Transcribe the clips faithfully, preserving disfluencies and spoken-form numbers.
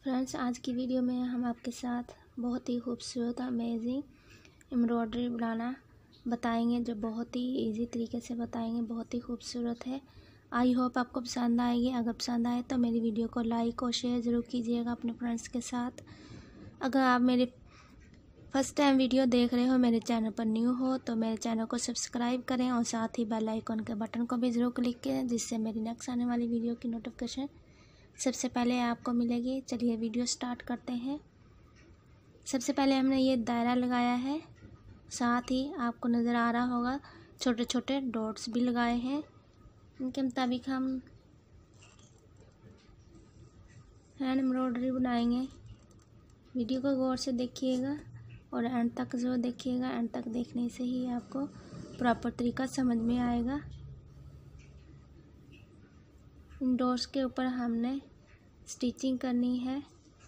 Friends, आज की video में हम आपके साथ बहुत ही खूबसूरत अमेजिंग एम्ब्रॉयडरी बनाना बताएंगे, जो बहुत ही इजी तरीके से बताएंगे। बहुत ही खूबसूरत है। आई होप आपको पसंद आएगी। अगर पसंद आए तो मेरी वीडियो को लाइक और शेयर ज़रूर कीजिएगा अपने फ्रेंड्स के साथ। अगर आप मेरे फर्स्ट टाइम वीडियो देख रहे हो, मेरे चैनल पर न्यू हो, तो मेरे चैनल को सब्सक्राइब करें और साथ ही बेल आइकन के बटन को भी ज़रूर क्लिक करें, जिससे मेरी नेक्स्ट आने वाली वीडियो की नोटिफिकेशन सबसे पहले आपको मिलेगी। चलिए वीडियो स्टार्ट करते हैं। सबसे पहले हमने ये दायरा लगाया है, साथ ही आपको नज़र आ रहा होगा छोटे छोटे डॉट्स भी लगाए हैं। इनके मुताबिक हम हैंड एम्ब्रॉयडरी बनाएंगे। वीडियो को गौर से देखिएगा और एंड तक जो देखिएगा। एंड तक देखने से ही आपको प्रॉपर तरीका समझ में आएगा। इन डॉट्स के ऊपर हमने स्टिचिंग करनी है।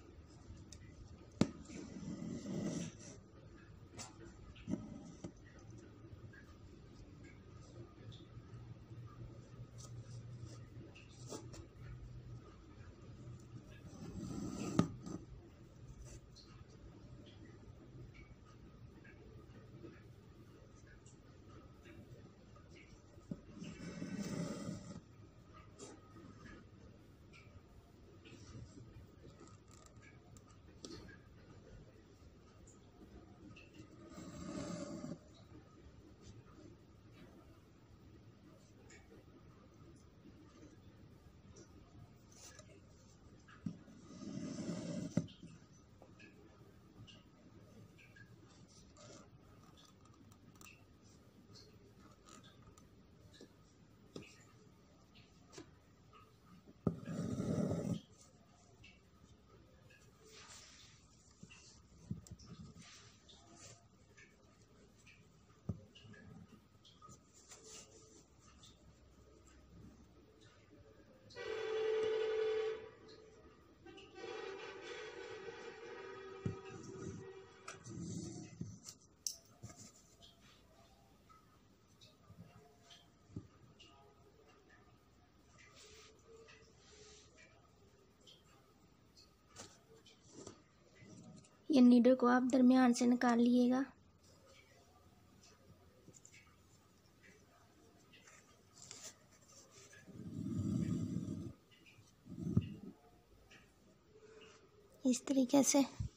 ये नीडल को आप दरमियान से निकाल लीजिएगा। इस तरीके से